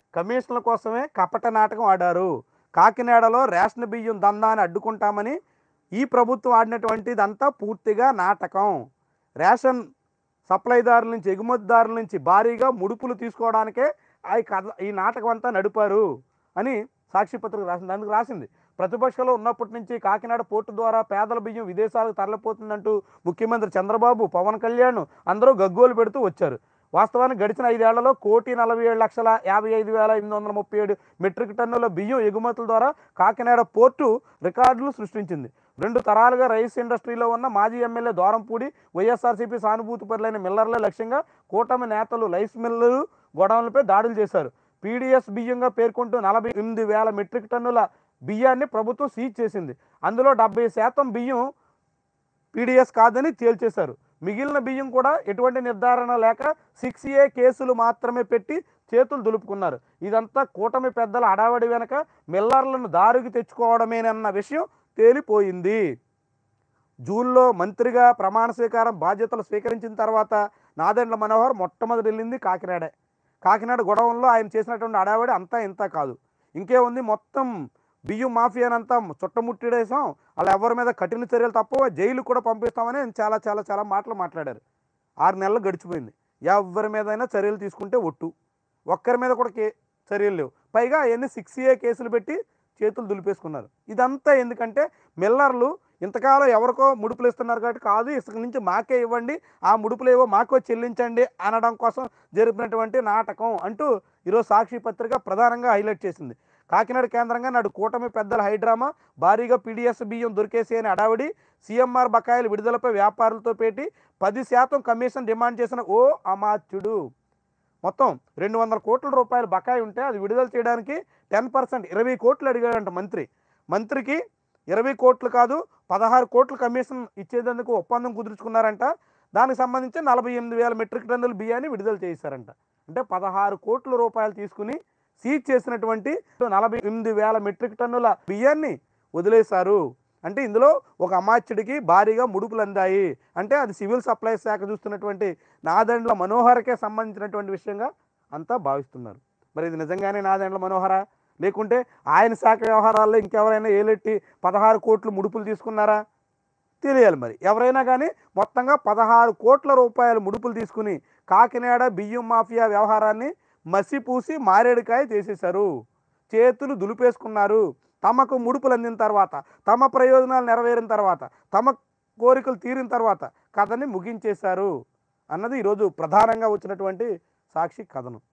కమిషన్ల కోసమే కపట నాటకం ఆడారు. కాకినాడలో రేషన్ బియ్యం దందాన్ని అడ్డుకుంటామని ఈ ప్రభుత్వం ఆడినటువంటిదంతా పూర్తిగా నాటకం. రేషన్ సప్లైదారుల నుంచి, ఎగుమతిదారుల నుంచి భారీగా ముడుపులు తీసుకోవడానికే ఈ నాటకం అంతా నడిపారు అని సాక్షి పత్రిక రాసింది. అందుకు రాసింది, ప్రతిపక్షంలో ఉన్నప్పటి నుంచి కాకినాడ పోర్టు ద్వారా పేదల బియ్యం విదేశాలకు తరలిపోతుందంటూ ముఖ్యమంత్రి చంద్రబాబు, పవన్ కళ్యాణ్ అందరూ గగ్గోలు పెడుతూ వచ్చారు. వాస్తవానికి గడిచిన 5 ఏళ్లలో 1,47,55,837 మెట్రిక్ టన్నుల బియ్యం ఎగుమతుల ద్వారా కాకినాడ పోర్టు రికార్డులు సృష్టించింది. 2 తరాలుగా రైస్ ఇండస్ట్రీలో ఉన్న మాజీ ఎమ్మెల్యే దూరంపూడి, వైఎస్ఆర్సీపీ సానుభూతి పరులైన మిల్లర్ల లక్ష్యంగా కూటమి నేతలు రైస్ మిల్లులు, గోడౌన్లపై దాడులు చేశారు. పీడీఎస్ బియ్యంగా పేర్కొంటూ 48,000 మెట్రిక్ టన్నుల బియ్యాన్ని ప్రభుత్వం సీజ్ చేసింది. అందులో 70% బియ్యం పీడీఎస్ కాదని తేల్చేశారు. మిగిలిన బియ్యం కూడా ఎటువంటి నిర్ధారణ లేక 6A కేసులు మాత్రమే పెట్టి చేతులు దులుపుకున్నారు. ఇదంతా కూటమి పెద్దల అడావడి వెనక మిల్లర్లను దారికి తెచ్చుకోవడమేనన్న విషయం తేలిపోయింది. జూన్లో మంత్రిగా ప్రమాణ స్వీకారం బాధ్యతలు స్వీకరించిన తర్వాత నాదెండ్ల మనోహర్ మొట్టమొదటి వెళ్ళింది కాకినాడే. కాకినాడ గొడవల్లో ఆయన చేసినటువంటి అడావడి అంతా ఇంత కాదు. ఇంకేముంది, మొత్తం బియ్యం మాఫియానంతా చుట్టముట్టిడేసాం, అలా ఎవరి మీద కఠిన చర్యలు తప్ప జైలు కూడా పంపిస్తామని చాలా చాలా చాలా మాటలు మాట్లాడారు. 6 నెలలు గడిచిపోయింది. ఎవరి మీదైనా చర్యలు తీసుకుంటే ఒట్టు, ఒక్కరి మీద కూడా చర్యలు లేవు. పైగా అవన్నీ 6A కేసులు పెట్టి చేతులు దులిపేసుకున్నారు. ఇదంతా ఎందుకంటే మిల్లర్లు ఇంతకాలం ఎవరికో ముడుపులు ఇస్తున్నారు కాబట్టి కాదు, ఇసుక నుంచి మాకే ఇవ్వండి, ఆ ముడుపులు ఏవో మాకో చెల్లించండి అనడం కోసం జరిపినటువంటి నాటకం అంటూ ఈరోజు సాక్షి పత్రిక ప్రధానంగా హైలైట్ చేసింది. కాకినాడ కేంద్రంగా నాడు కూటమి పెద్దల హైడ్రామా, భారీగా పీడీఎస్ బియ్యం దొరికేసి అని అడావిడి, సీఎంఆర్ బకాయిల విడుదలపై వ్యాపారులతో పెట్టి 10% కమిషన్ డిమాండ్ చేసిన ఓ అమాత్యుడు. మొత్తం 200 కోట్ల రూపాయల బకాయి ఉంటే అది విడుదల చేయడానికి 10% 20 కోట్లు అడిగాడంట మంత్రి. మంత్రికి 20 కోట్లు కాదు 16 కోట్ల కమిషన్ ఇచ్చేందుకు ఒప్పందం కుదుర్చుకున్నారంట. దానికి సంబంధించి 48,000 మెట్రిక్ టన్నుల బియ్యాన్ని విడుదల చేశారంట. అంటే 16 కోట్ల రూపాయలు తీసుకుని సీజ్ చేసినటువంటి 48,000 మెట్రిక్ టన్నుల బియ్యాన్ని వదిలేశారు. అంటే ఇందులో ఒక అమాత్యుడికి భారీగా ముడుపులు అందాయి. అంటే అది సివిల్ సప్లైస్ శాఖ చూస్తున్నటువంటి నాదెండ్ల మనోహర్కే సంబంధించినటువంటి విషయంగా అంతా భావిస్తున్నారు. మరి ఇది నిజంగానే నాదెండ్ల మనోహరా, లేకుంటే ఆయన శాఖ వ్యవహారాల్లో ఇంకెవరైనా ఏలెట్టి 16 కోట్లు ముడుపులు తీసుకున్నారా తెలియాలి. మరి ఎవరైనా కానీ మొత్తంగా 16 కోట్ల రూపాయల ముడుపులు తీసుకుని కాకినాడ బియ్యం మాఫియా వ్యవహారాన్ని మసిపూసి మారేడుకాయ చేసేశారు. చేతులు దులిపేసుకున్నారు. తమకు ముడుపులు అందిన తర్వాత, తమ ప్రయోజనాలు నెరవేరిన తర్వాత, తమ కోరికలు తీరిన తర్వాత కథని ముగించేశారు అన్నది ఈరోజు ప్రధానంగా వచ్చినటువంటి సాక్షి కథనం.